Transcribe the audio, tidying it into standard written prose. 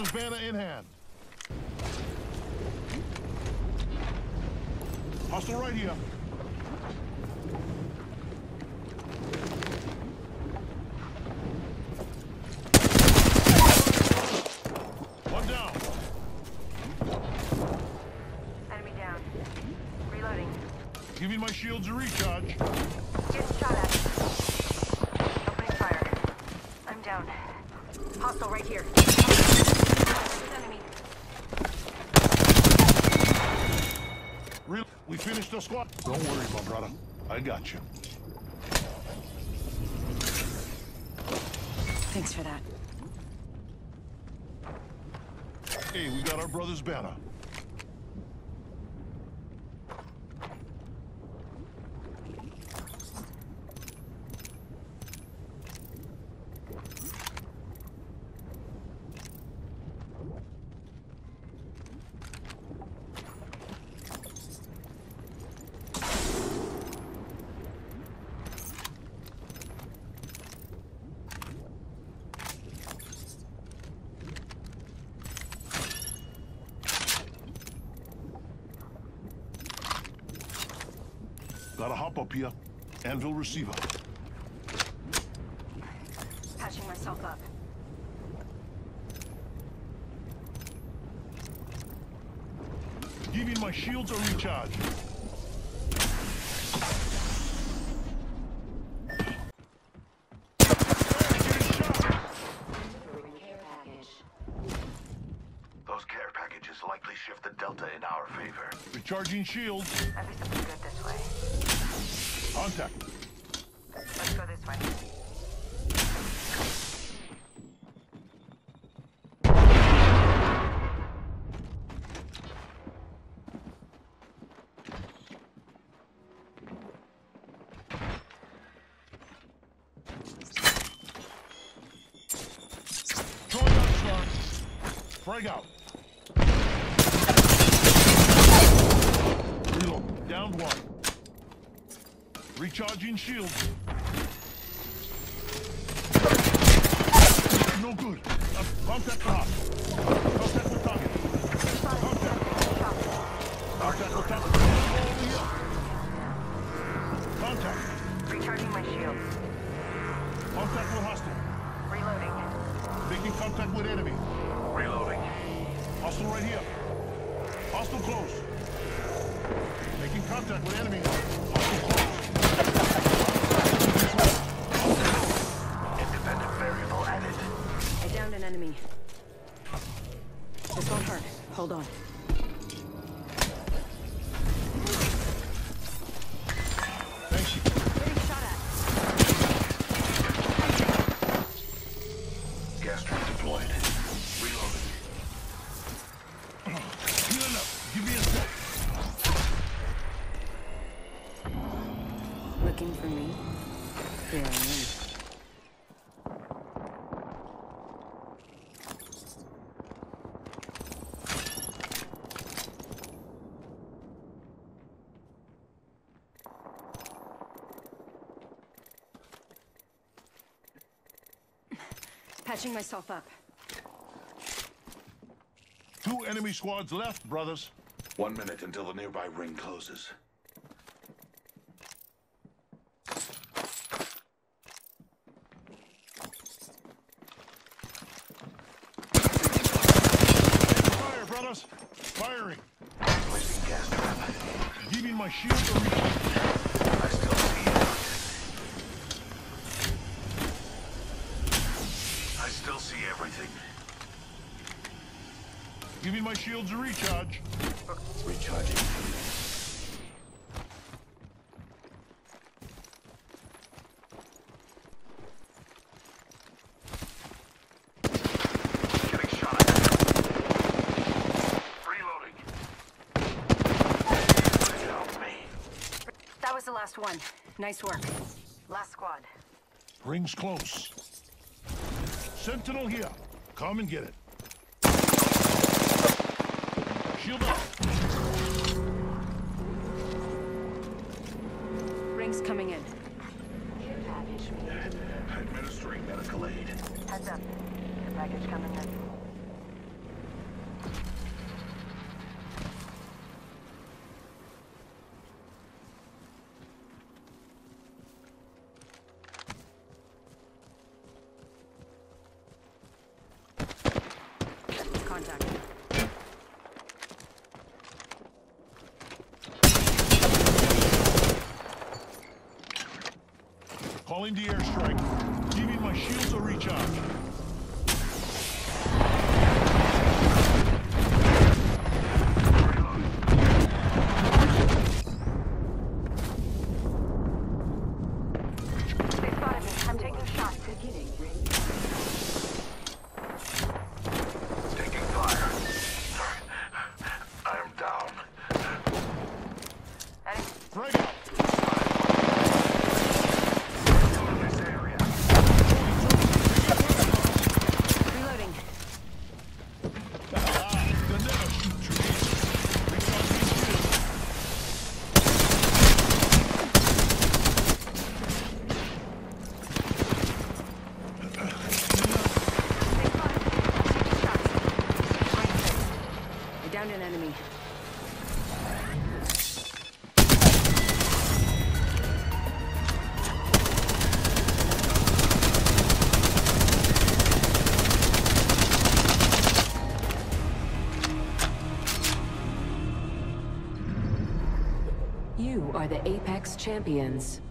brother's banner in hand. Hostile right here. One down. Enemy down. Reloading. Giving my shields a recharge. Getting shot at. Opening fire. I'm down. Hostile right here. Enemy. We finished the squad. Don't worry, my brother. I got you. Thanks for that. Hey, we got our brother's banner. Gotta hop up here. Anvil receiver. Patching myself up. Giving my shields a recharge. Those care packages likely shift the delta in our favor. Recharging shields. At least something good this way. Contact. Let's go this way. Throwing out start. Frag out. Reload. Down one. Recharging shield. No good. Contact the hop. Contact with target. Contact. Contact with target. Over here. Contact. Recharging my shield. Contact with hostile. Reloading. Making contact with enemy. Reloading. Hostile right here. Hostile close. Making contact with enemy. Hostile close. Independent variable added. I downed an enemy. This won't hurt. Hold on. Thank you. Getting shot at. Gas trap deployed. Reloading. Healing up. Give me a sec. Looking for me? Here I am. Patching myself up. 2 enemy squads left, brothers. 1 minute until the nearby ring closes. Fire, brothers. Firing. Placing gas trap. Giving my shield a recharge. I still see you. I still see everything. Giving my shields a recharge. Recharging. Getting shot at. Reloading. Help me. That was the last one. Nice work. Last squad. Ring's close. Sentinel here. Come and get it. Shield up. Ring's coming in. Administering medical aid. Heads up. The package coming in. contact. Calling the airstrike. Giving my shields a recharge. They spotted me. I'm taking shots. Taking fire. I am down. Heading. Frag out. In this area. Reloading. They'll never shoot trees. Recharge these shields. They spotted me. I'm taking shots. I downed an enemy. You are the Apex Champions.